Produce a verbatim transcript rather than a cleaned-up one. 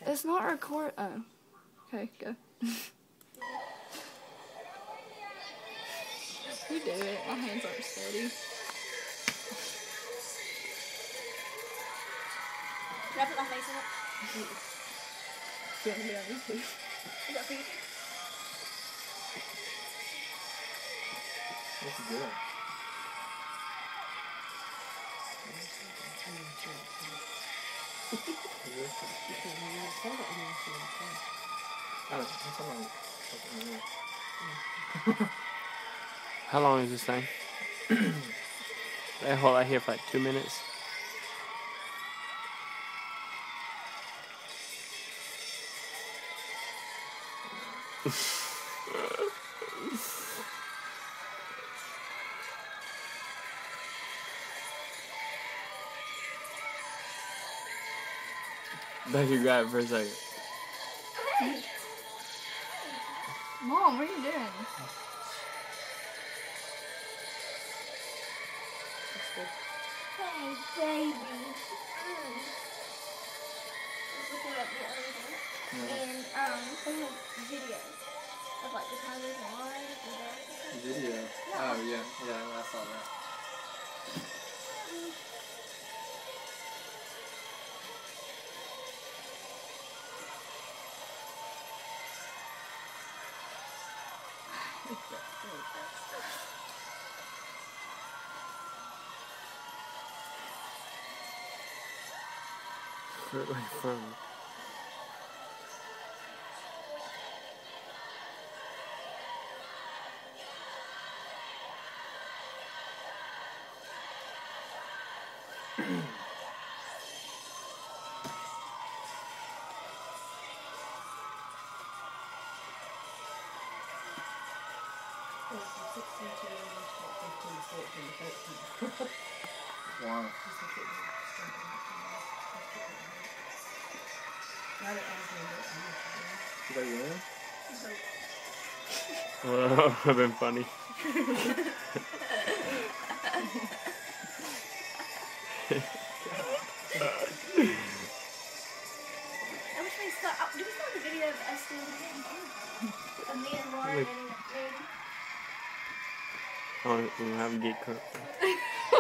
It's not record. Oh. Okay, go. You do it. My hands aren't steady. Can I put my face in it? Do you want to be on YouTube? Is that for you? That's good. How long is this thing? They hold out here for like two minutes. Becky, grab it for a second. Mom, what are you doing? Hey, baby. Looking up the other one. Yeah. And, um, they have videos of, like, the timers and lines and that. Video. Oh, yeah. Yeah, I saw that. Where are you from? Wow. Did I win? Well, that would have been funny. I wish we saw. Oh, did we saw the video of us doing the game? Of me and Lauren Look. and Randy. I don't have to get cooked.